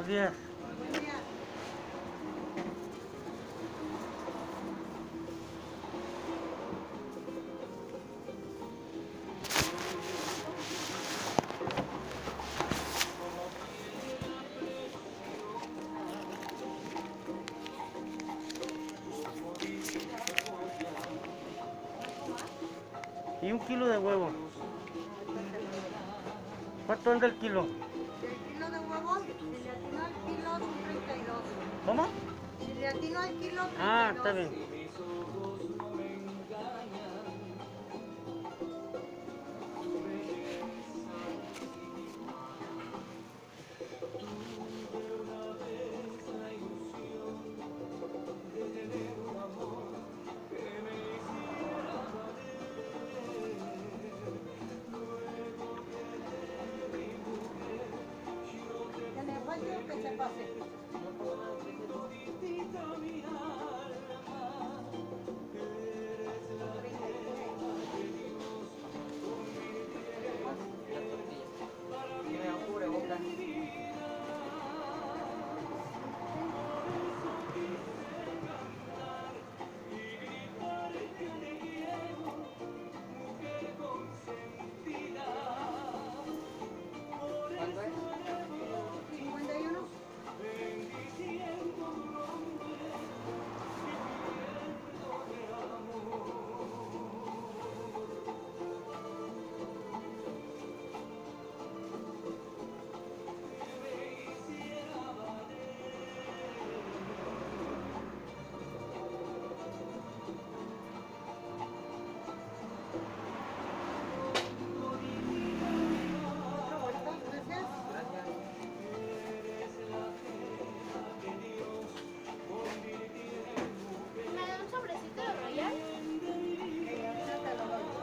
Buenos días. Buenos días. Y 1 kilo de huevo. ¿Cuánto anda el kilo? El kilo de huevos, si le atino al kilo, son 32. ¿Cómo? Si le atino al kilo, 32. Ah, está bien. Que le falta o que se pase. ¿Cuánto es? 51. Otra vuelta, gracias. Gracias. ¿Me da un sobrecito de Royal? Ahorita te lo doy.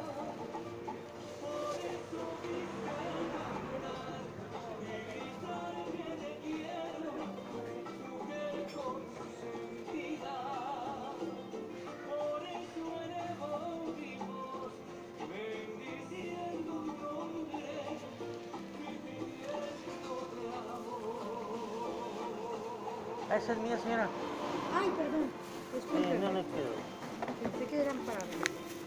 Ah, esa es mía, señora. Ay, perdón. Disculpe. No, no quiero. Pensé que eran para mí.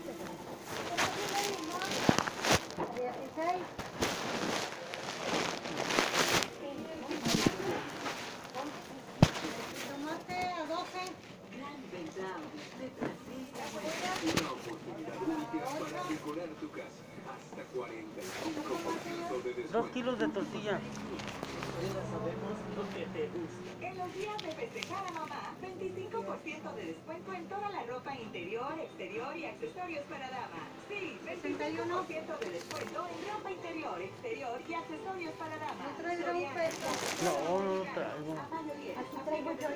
Tomate a 12. Gran ventana de Francisca una oportunidad única para decorar tu casa. Hasta 45% de 2 descuento. kilos de tortilla. En los días de festejar a mamá, 25% de descuento en toda la ropa interior, exterior y accesorios para dama. Sí, 25% de descuento en ropa interior, exterior y accesorios para dama. No traigo un peso. No, no traigo. Aquí traigo yo.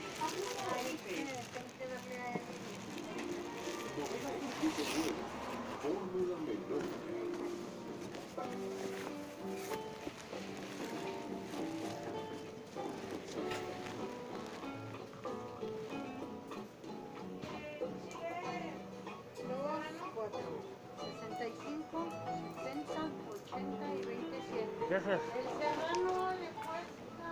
Fórmula menor. Dos, 4, 65, 60, 80 y 27. Gracias. El serrano le cuesta...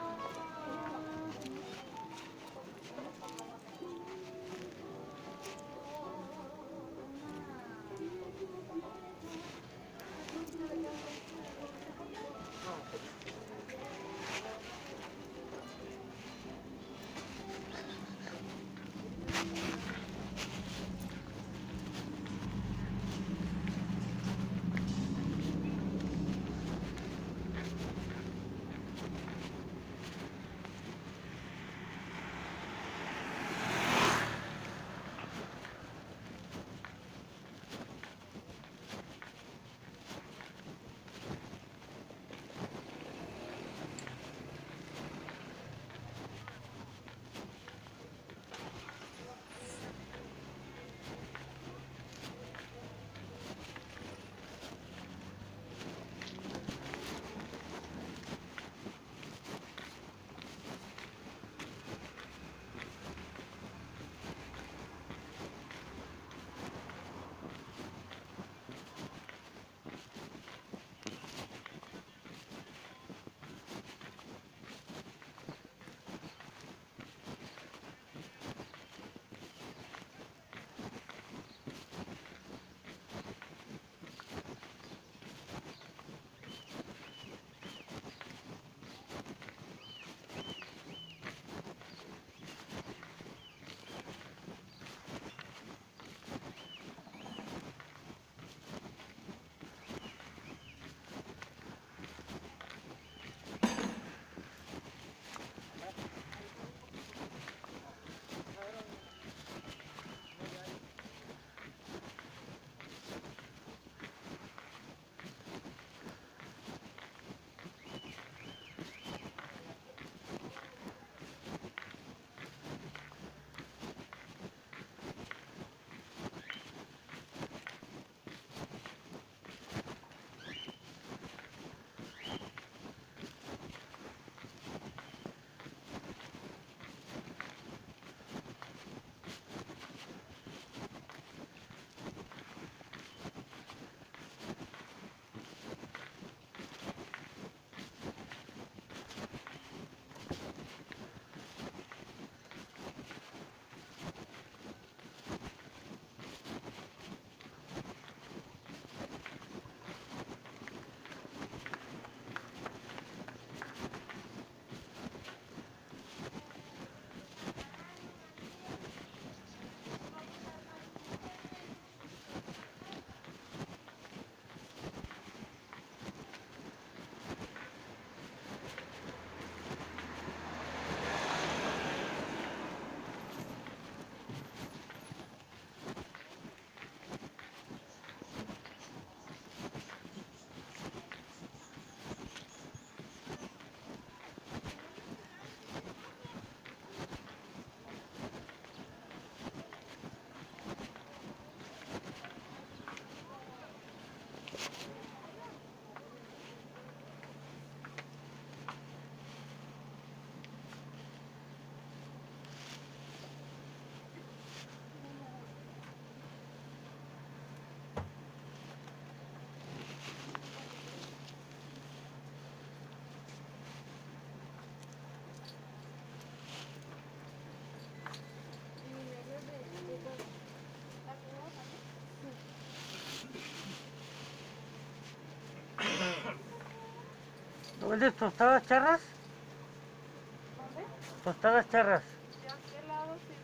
¿Vendes tostadas charras? ¿Dónde? Tostadas charras. ¿De aquel lado sí?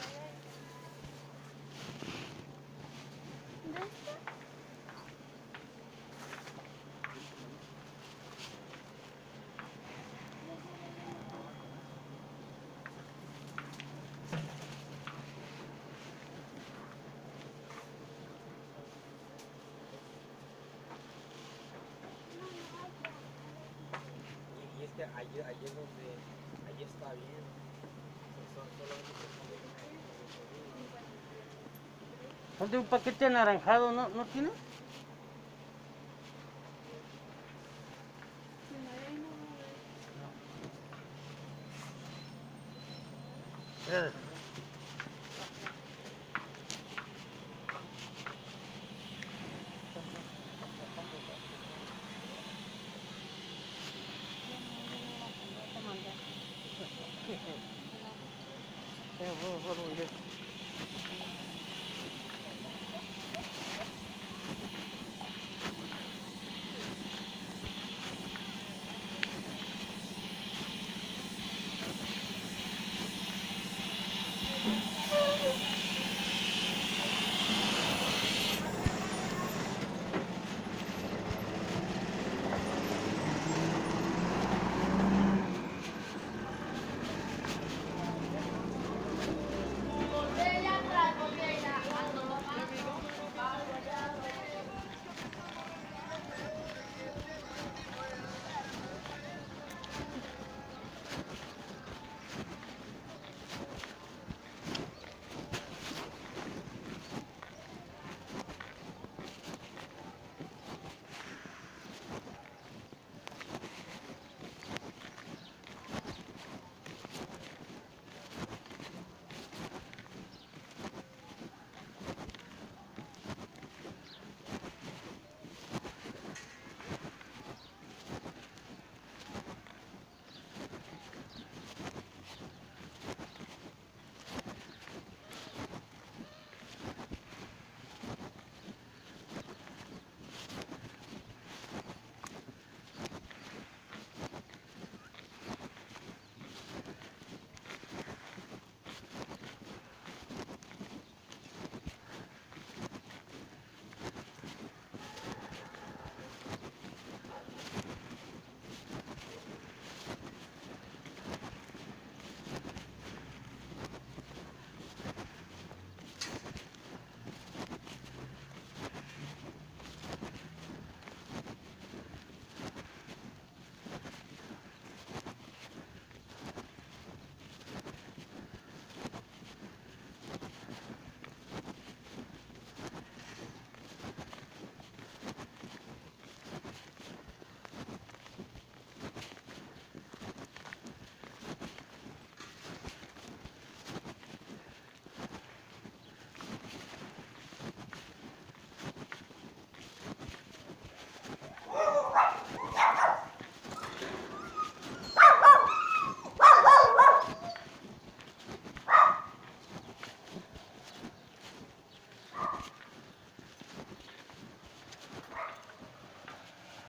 ¿De este? Y es que allí donde, allí está bien. Solamente se pone ¿Dónde un paquete anaranjado no tiene?